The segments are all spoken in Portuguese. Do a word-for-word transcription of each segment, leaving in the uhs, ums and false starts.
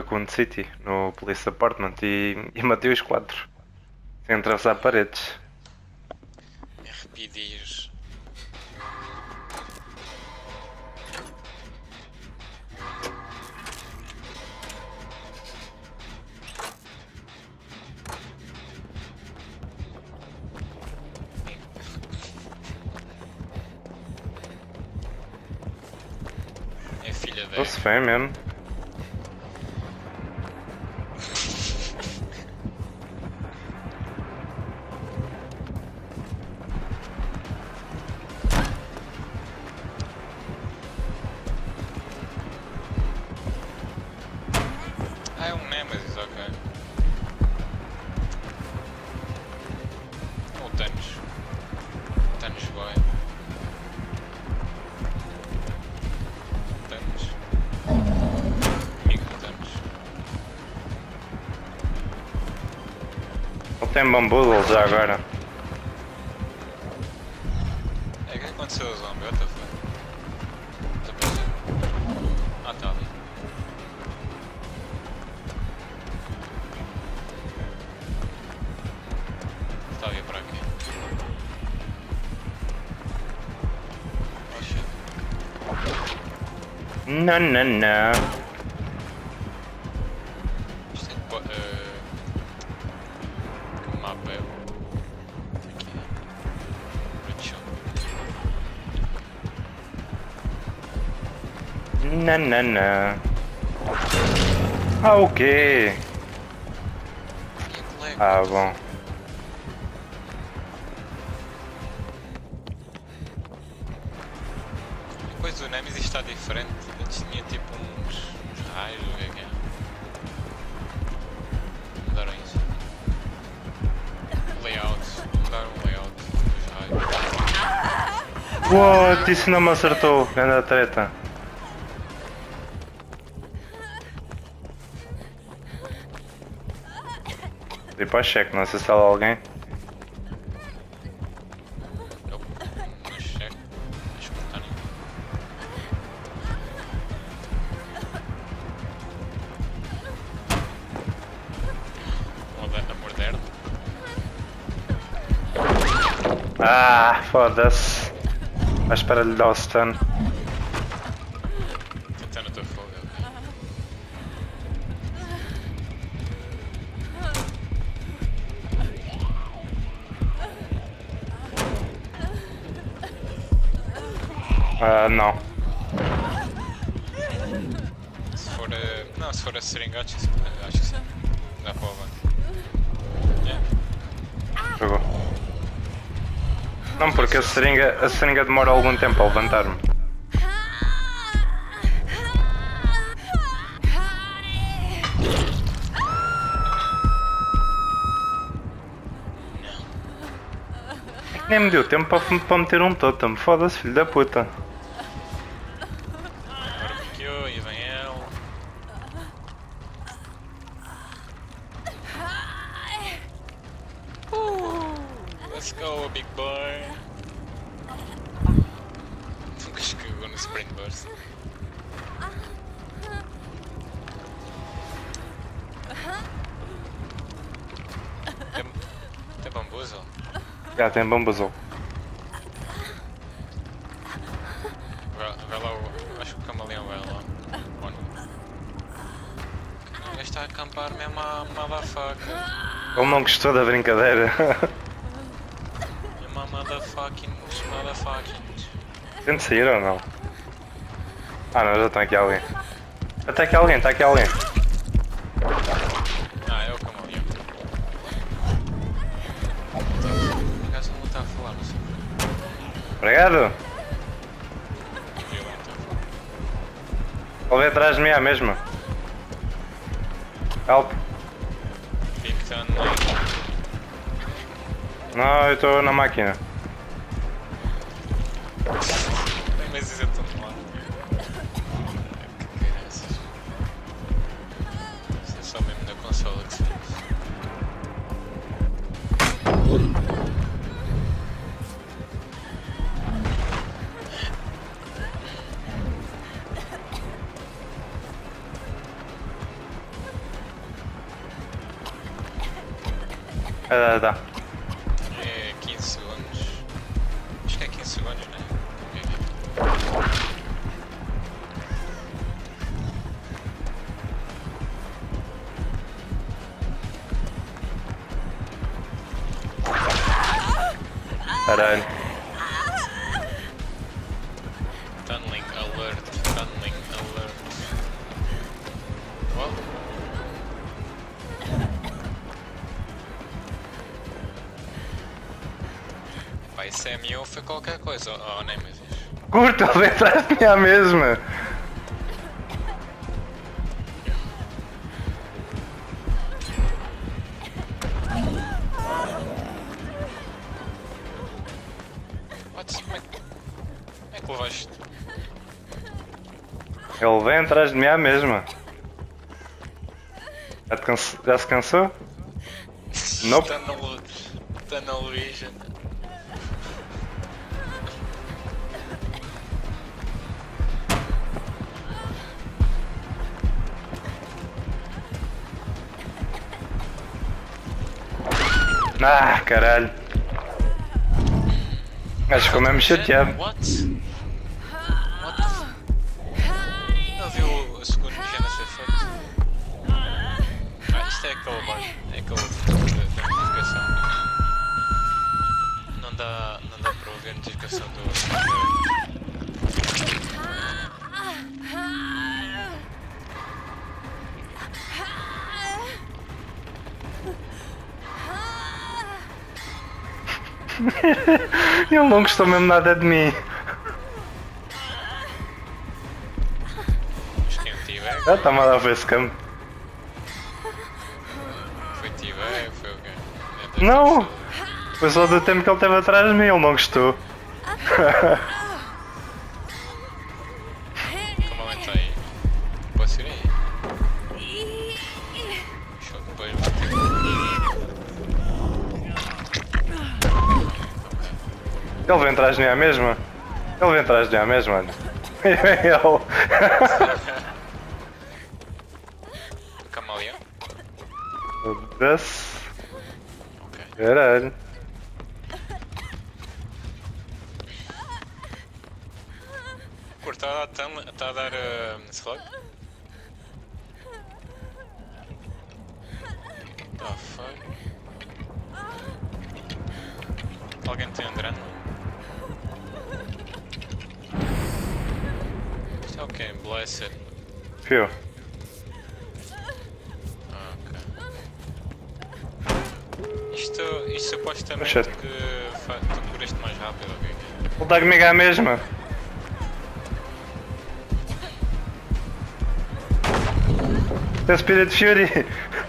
Raccoon City, no Police Apartment, e, e matei os quatro. Sem atravessar paredes. Arrepidios. É filha dela. Ou se vem mesmo. Ah, é um Nemesis, ok. Ou o Thanos. Thanos vai. Thanos. Amigo do Thanos. Ele tem bamboozle já agora. É, o que aconteceu ao zombie? What the fuck? Desapareceu. Ah, tá ali. Está a vir para aqui. Oh shit. Não, não, não. Isto tem que. Uh, que mapa é o. Aqui. Red Shop. Não, não, não. Ah, o quê? E a colega? Ah, bom. Depois o Nemesis está diferente. Antes tinha tipo uns, uns raios, o que é que é? Mudaram isso. Layout. Mudaram o layout dos raios. What? Isso não me acertou. Grande treta. Dei para cheque, não sei se há lá alguém. Nope. Mas check. Acho que não está ninguém. Moder- A morder. Ah, foda-se. À espera de lhe dar o stun. Até no teu fogo. Ok. Ah, não. Se for a. Não, se for a seringa, acho que sim. Acho que sim. Dá para o levar. Yeah. Jogou. Não, porque a seringa, a seringa demora algum tempo a levantar-me. Nem me deu tempo para, para meter um totem. Foda-se, filho da puta. Agora bloqueou e vem ele. Uh, let's go, big boy. Nunca escagou no Sprint Burst. Tem, tem bambuzo? Já tem bambuzo. Vai, vai lá o. Acho que o camaleão vai lá. Ou não? O gajo está a acampar mesmo à motherfucker. Ele não gostou da brincadeira. Mesmo à motherfucking. Os motherfucking. Tente sair ou não? Ah não, já está aqui alguém. Está aqui alguém, está aqui alguém. Ah, é o camaleão. O gajo não está a falar, não sei. Obrigado. Eu não estou a falar. Ele veio atrás de mim à mesma. Help. Pictan lá. Não, eu estou na máquina. Mas isso é tão mal. Que graças. Isso é só mesmo da consola que se faz. Ah, dá. É quinze segundos. Acho que é quinze segundos, né? Caralho. Tunneling alert, tunneling alert. What? Pá, isso é meu, foi qualquer coisa, oh, nem me diz. Curto, ele vem atrás de mim à mesma. What? Como é que, como é que levaste? Ele vem atrás de mim à mesma. Já, te canse... Já se cansou? Nope. Tunnel, tunnel vision. Ah, caralho. Acho que ficou mesmo chateado. What? What the f... Ele viu o segundo gênero ser feito. Ah, isto é aquele bug. É aquele da da notificação. Não dá, não dá para ouvir a notificação do... Ele não gostou mesmo nada de mim. Acho que é um T-Bag. Ah, está-me a dar facecam. Foi T-Bag, foi o quê? Não! Foi só do tempo que ele esteve atrás de mim, ele não gostou. Como aumenta aí? Posso ir aí? Deixa eu depois vou ter que... Ele vem atrás de mim à mesma? Ele vem atrás de mim à mesma, olha. E vem ele. Camaleão? Foda-se. Ok. Caralho. Curto, está a dar, tam- está a dar uh, slug? The fuck? Alguém tem um drone? Isto é o quê? Blessed. Fio. Ah, ok. Isto, isto supostamente Oxente. que fa- tu curas-te mais rápido, ok? Ele está comigo à mesma. Tem Spirit Fury.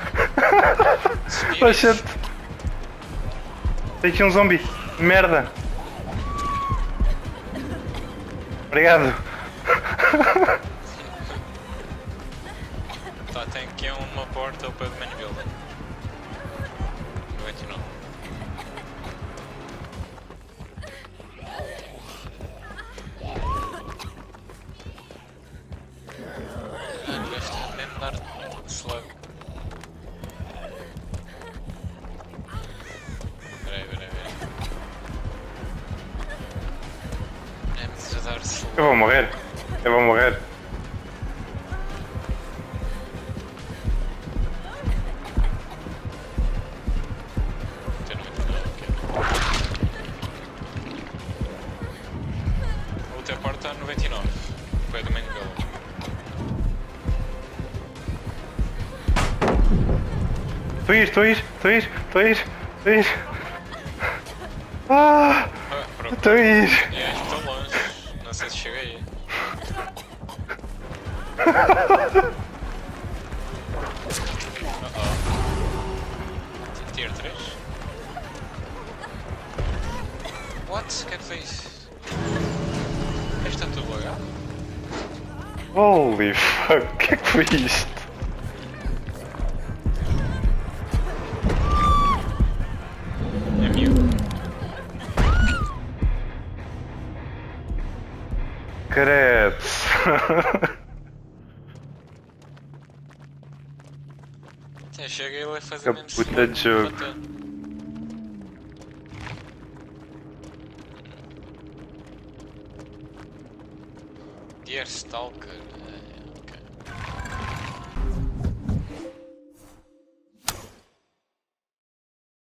Oxente. Tem aqui um zombie. Merda. Obrigado. Tá, tem aqui uma porta ao pé do main building. noventa e nove. Ah, o gajo está mesmo a dar slug. Peraí, peraí, peraí. É preciso dar slug. Eu vou morrer. Eu vou morrer. Tem noventa e nove, ok. A outra porta está noventa e nove. Foi do main building. Estou a ir, estou a ir, estou a ir, estou a ir, estou a ir. Ah, Ah, pronto. estou a ir. E acho que estou longe. Não sei se chega aí. Uh-oh. Tier três? What? O que é que foi isso? Este está tudo lagado? Holy fuck, o que é que foi isto? É meu. Credo. Até chega ele a fazer Que menos puta de jogo. bater. Gear Stalker. Uh,